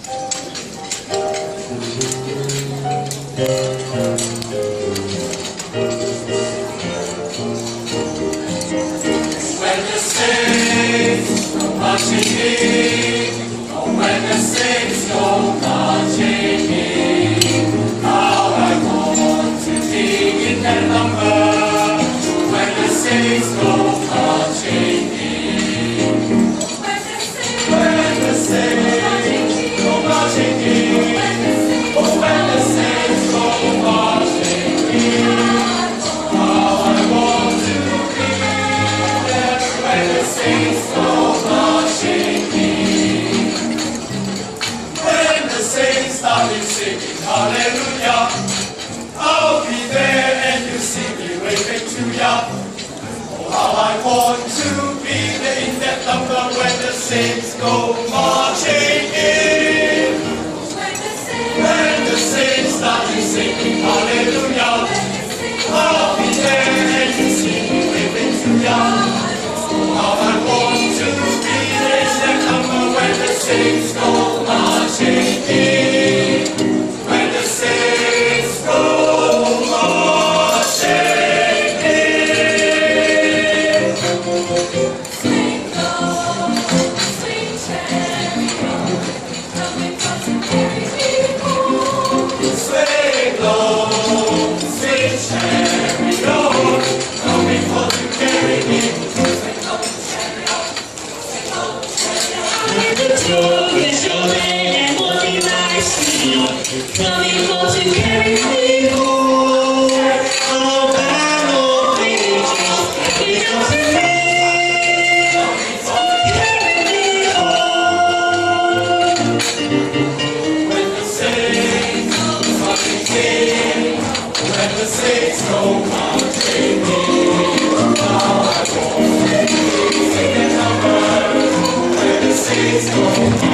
When the saints go marching in, oh, when the saints go marching in, how I want to be in their number. When the saints go marching in, when the saints go marching in, oh, when the saints go marching in, how I want to be there when the saints go marching in. When the saints started singing hallelujah, I'll be there and you see me waving to ya. Oh, how I want to be there in that number when the saints go marching in. When the saints started singing hallelujah, I'll be there and you see me waving to ya. Oh, how I want to be there in that number when the saints go marching in. When the saints go marching in. Swing low, swing chariot, coming for to carry me home. Swing low, swing chariot, coming for to carry me. Swing low, chariot, swing low, chariot. And the two is your man and what he likes to see, coming for to carry me home. Oh, battle pages, it comes to me. Carry me home. When the saints go marching in, when the saints go marching in, how I want to be in that number when the saints go marching in.